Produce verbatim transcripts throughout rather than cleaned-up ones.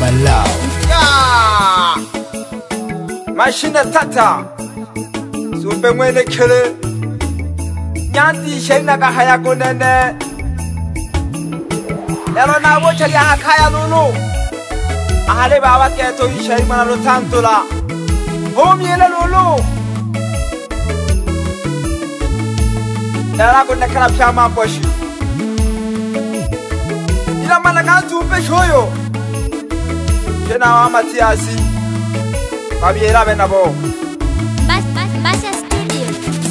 Malau Ya Machine tata Super mwene kele Nyanti shena ka haya kunene Ero na wocha ya hakaya lulu Ahale baba keto ishai mana lo tantula Home yele lulu Era kunne kana pyama boshi Ila mana kantu pe shoyo Jena wa Matiasi Kabiera benabo Bas bas basa studio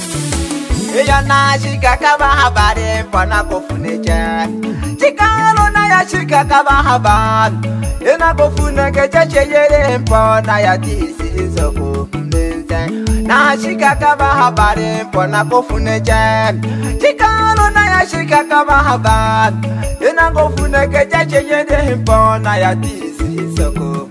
Eya na shika kaba habari Pana kofuneja Chikalo na ya shika kaba habari Ena kofuneke cheche yere Mpona ya tisi soko mneze Na shika kaba habari Pana kofuneja Chikalo na ya shika kaba habari Ena kofuneke cheche yere Mpona ya tisi soko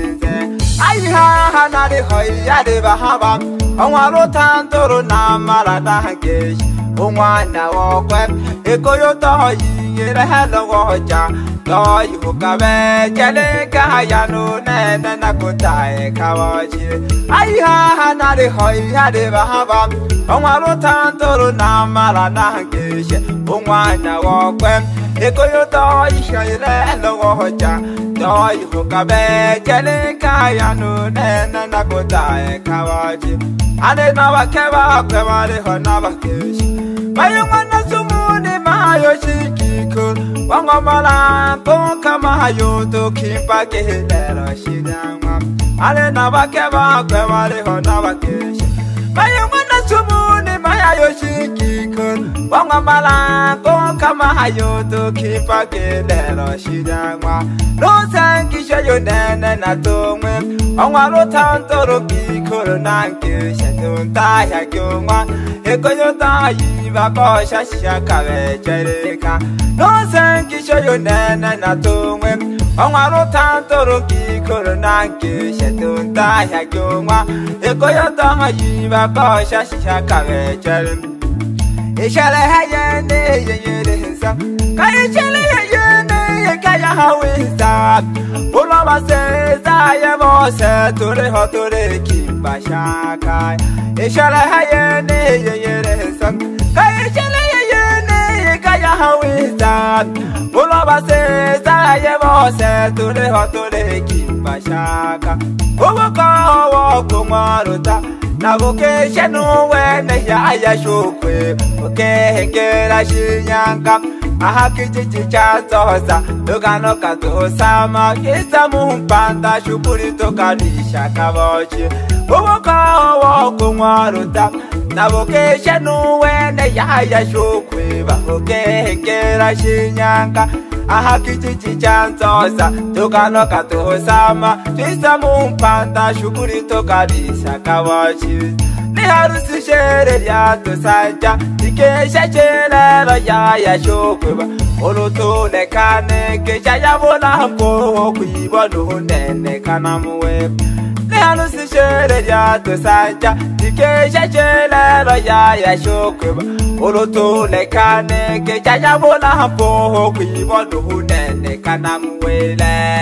Aiha hanari hoi yade bahaba Onwaro tantoro na marada hagesh Onwana wokwe Ekoyo toyi yere helo woja Toyi hukabe Jele kahayanu nene nakutae kawaji Aiha hanari hoi yade bahaba Onwaro tantoro na marada hagesh Onwana wokwe Ekoyo toyi yere helo woja Toy hukabe jele kayanu nena nakotae kawaji Ane nawakeba kwemare honaba keshi Mayumana sumuni mahayo shikiko Wangomala ponka mahayo to kimpa kehelero shidangwa Ane nawakeba kwemare honaba keshi Mayumana sumuni mahayo shikiko Wangomala ponka mahayo to kimpa kehelero shidangwa No sanki shayo nene na tongwe Onwaro tantoro kikoro nanke Shatunta ya kyongwa Ekoyo tayi bako shashisha kawe chereka No sanki shayo nene na tongwe Onwaro tantoro kikoro nanke Shatunta ya kyongwa Ekoyo tayi bako shashisha kawe chereka Ishale haye ne ye ye de hinsa Kaya shale haye ne ye kaya hawisa Ula base za ye bose Ture ho ture kimba shaka Ishale haye ne ye ye de hinsa Kaya shale haye ne ye kaya hawisa Ula base za ye bose Ture ho ture kimba shaka Uwa kawa kumaruta Nabuke shenu wene ya ya shukwe Uke hengera shinyanga Aha kijiji cha zoza Lugano kato sama Kisa mumpanda shukuri toka nisha kabochi Uwaka wako mwaruta Nabuke shenu wene ya ya shukwe Uke hengera shinyanga Aha kijiji cha zoza Lugano kato sama Kisa mumpanda shukuri toka nisha kabochi Ni harusi shere ya tosanja Tikesha chelero ya ya shokweba Oloto nekane kesha ya bola mpo Kuibo nuhunene kanamuwe Ni harusi shere ya tosanja Tikesha chelero ya ya shokweba Oloto nekane kesha ya bola mpo Kuibo nuhunene kanamuwe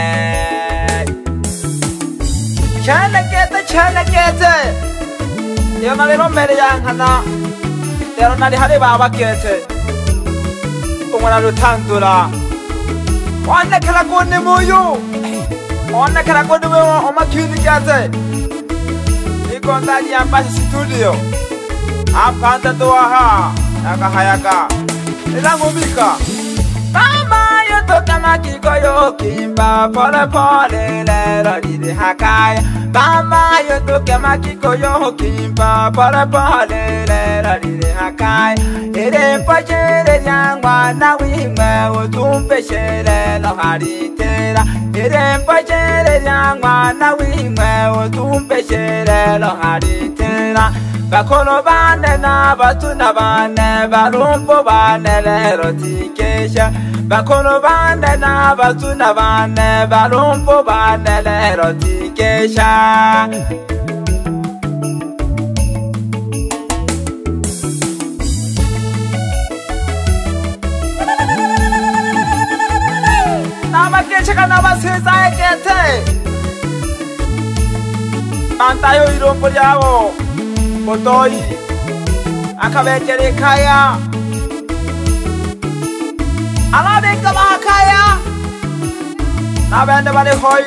Chana kete chana kete Yo na lero mere yang hana Lero na hare baba kete Umwana lutantula Wana kala kone moyo Wana kala kone moyo Oma kini kete Iko ndani ya Mbasi studio Hapa anta toa ha Yaka hayaka Ilangu mika Mama yoto kama kiko yo kimba Pole pole lero didi hakaya Mama yoto kama kiko yo kimba Pole pole lero didi hakaya Ere mpachere nyangwa na wimwe Utumpe shere lo haritera Ere mpachere nyangwa na wimwe Utumpe shere lo haritera Bakono bane na batuna bane Barumpo bane lero tikesha Bakono bane na batuna bane Barumpo bane lero tikesha Namake cheka na baseza ekete Antayo irombo yabo Botoi Akabekere kaya Alabeka bakaya Nabende bale hoi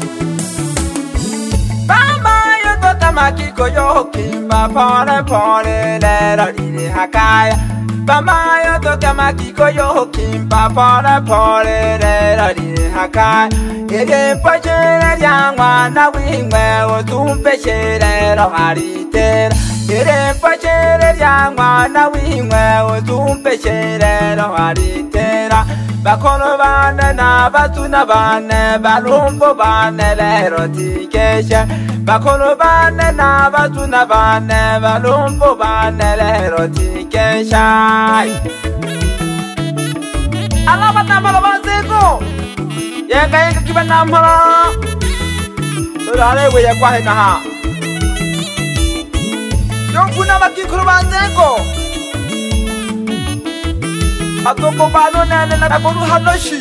Bamba yoto tamaki koyo kimba pole pole lero lile hakaya Bamba yoto tamaki koyo kimba pole pole lero lile hakaya Ege pachere yangwa na wingwe otumpe shere haritera Ere pachere yangwa na wingwe otumpe shere haritera Bakono bane na batuna bane balumbo bane lero tikesha Bakono bane na batuna bane balumbo bane lero tikesha Alaba namalo bazeko Yenga yenga kiba namalo Turale we ya kwahe na ha Yonkuna bakikuru bazeko Atoko bano nene na bonu hanoshi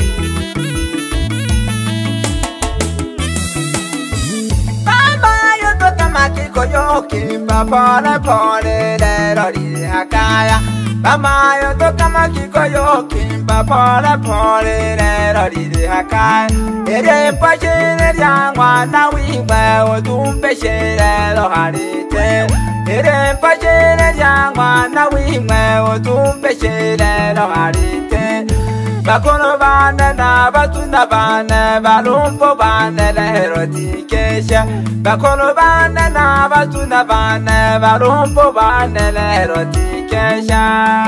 Baba yoto tamaki koyo kimba pole pole lero lile hakaya Baba yoto tamaki koyo kimba pole pole lero lile hakaya Ere pachere yangwa na wingwe otumpe shere lo harite Ere pachere yangwa na wingwe otumpe shere lo harite Bakono bane na batuna bane balumpo bane lero tikesha Bakono bane na batuna bane balumpo bane lero tikesha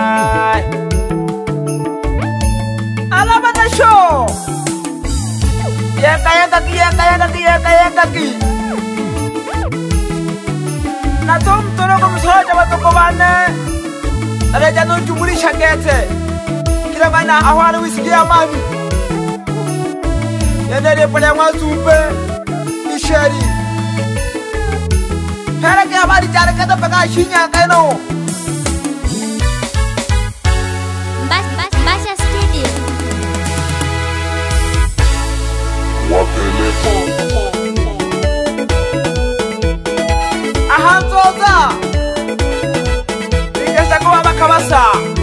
Alaba na show Yenga yenga ki yenga yenga ki yenga yenga ki Na tom tono ko msoja batoko bane Reja no jumuri shangete Kila mana awari wisiki amani Yenere pole mwazumbe Isheri Pera ke habari jare kata peka shinya kaino Bas Bas Basha Studio. Ahanzoza Ikesha kuwa makabasa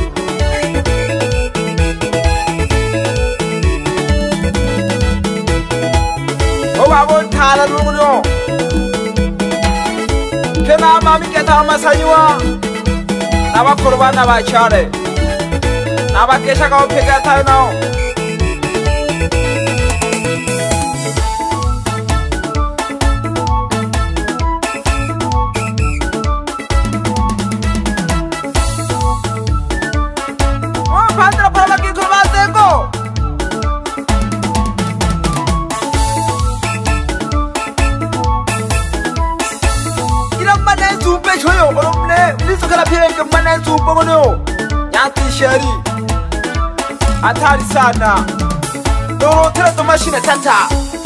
Owa wontala nunguno Kena mami keta masanywa Naba kurba naba chare Naba kesha kao peka tayo nao Pandra para que kurba zeko Zumpe choyo olomne liso kala pia ke mana zumpe ngono nyati sheri atari sana doro tera to machine tata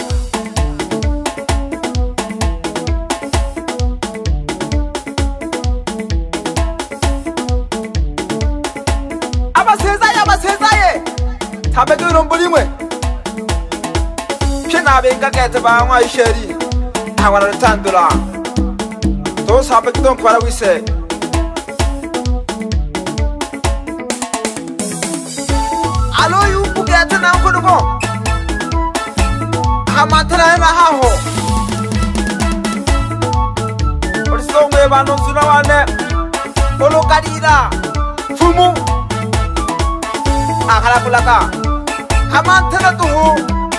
aba sezaye aba sezaye tabe ke romboli mwe kina benga kete ba ngwa sheri awara tandula To sabe que don't para wise Alo yu bugata na ko dugo Amatara na ha ho Oriso ngwe ba no sura wane Olo kadira fumu Akala kulaka Amatara to ho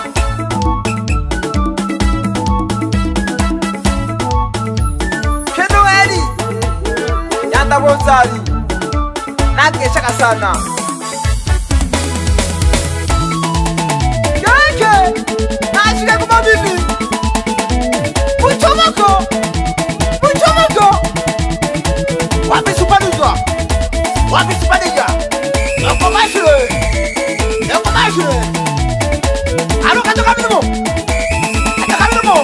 Yanda bozali Nakesha kasana Yeke Nashika kumabili Muchomoko Muchomoko Wapi supanuzwa Wapi supanija Yoko mashire Yoko mashire Alo kato kabirumo Kato kabirumo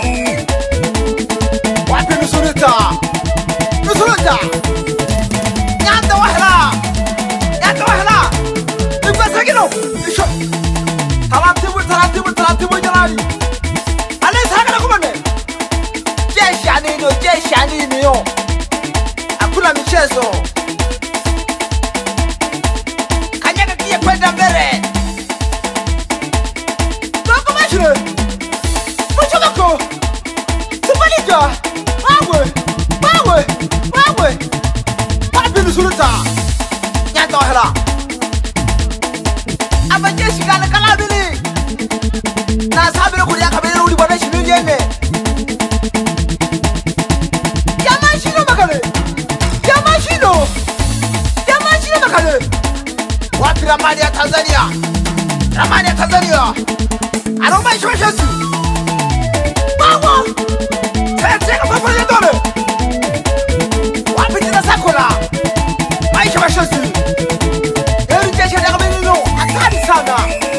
Wapi nusurita Nusurita Nyanda wahla Nyanda wahla Ibga sagino Isho Talantibu talantibu talantibu jalali. Ale sagala kumane. Jesha nino, jesha nino. Hakuna michezo. Kanyaga kia kwenda mbele. Noko mashire. Muchomako. Tupalija. Wawe. Wawe. Wawe. Papi nusulita. Nyanto hela. Aba jeshi kana kalabili. Na sabira kulia kabila uli bwana shinu yene. Yamashino makale. Yamashino. Yamashino makale. Wapi ramani ya Tanzania? Ramani ya Tanzania. Aroma ishwashasi. Wawa. Tete kwa kwa dole. Wapi tina sakola. Maisha washasi. Yeri jeshi ya kabila no. Akari sana.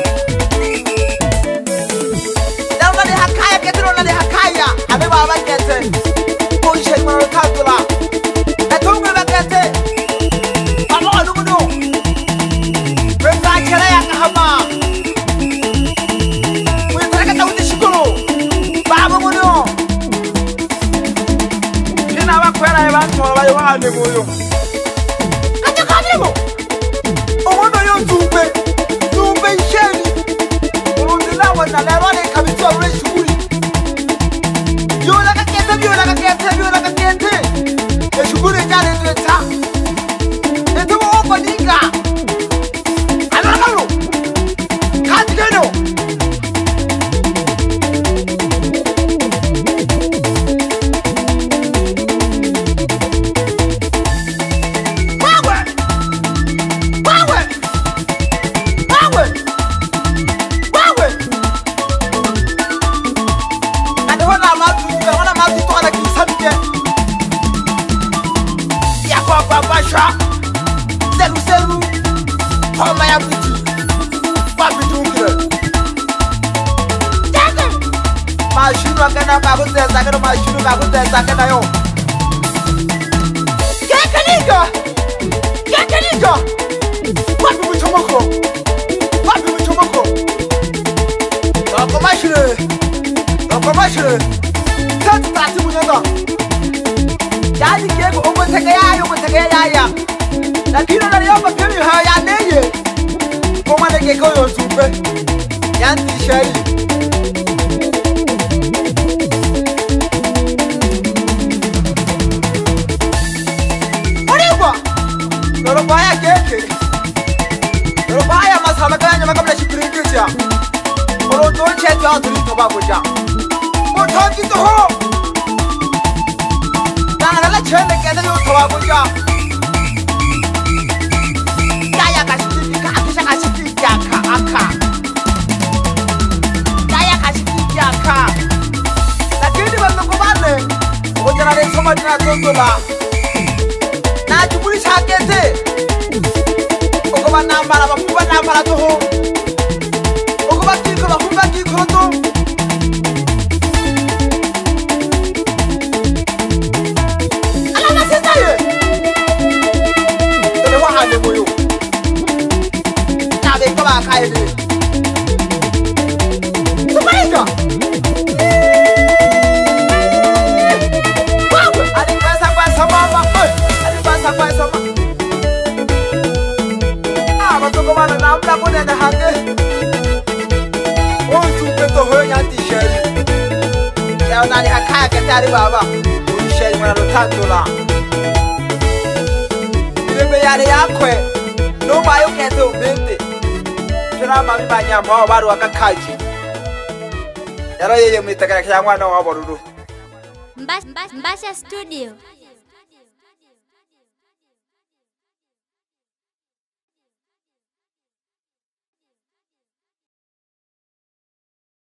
Nalani hakaya ketiro nani hakaya. Abe baba kete. Kuishe mwana kadula. Etungu bakete. Alo alumuno. Wenda kera ya kahama. Wenda kata shikolo. Baba muno. Nina wakwera ebantu abayohane moyo. Kacha kanimo. Omono yo zumbe. Zumbe isheni. Urundila wana lerone kabisa ule shukuri. Yola kakete, yola kakete, yola kakete. E shukuri jale ndeta. Eto woko niga. Alakalo. Kati keno. Wawe. Wawe. Wawe. Wawe. Ande wana matu, wana matu to ana kisabike. Ya kwa kwa basha. Selu selu. Homa ya biti. Wapi tungire. Jaga. Mashinu akana bakuteza kana mashinu bakuteza kana yo. Kekaniga. Kekaniga. Wapi mchomoko. Wapi mchomoko. Wako mashine. Wako mashine. Tatu tatu munyoga. Yali kego omo tege yayo omo tege yaya. Lakini nali yomba kemi haya neye. Koma nege koyo supe. Yanti shari. Oriwa. Norobaya keke. Norobaya masala kanya makamla shikiringisha. Orondo chete aduri tobagoja. Motoki toho. Nangala chende kete yo tobagoja. Kaya kashiki akisha kashiki yaka aka. Kaya kashiki yaka. Lakini bandokobane. Ojana le soma dina tondola. Na chukuli shakete. Okoba nambara bakuba nambara toho. Okoba kiko bakuba kiko to. Alama sesaye. Tele wa hane moyo. Nabe ko ba kaide. Tumaika. Wow, ali pesa kwa sama. Ali pesa kwa sama. Ah, batoko bana namla kone na hande. Onsu peto hoya t-shirt. Ya nani hakaya ketari baba. T-shirt mwana lotandula. Bebe yale yakwe. No mayo kete ubende. Tuna mami banyama wa baru wakakaji. Yaro yeye mwitakana kya mwana wa boruru. Mbasha Studio.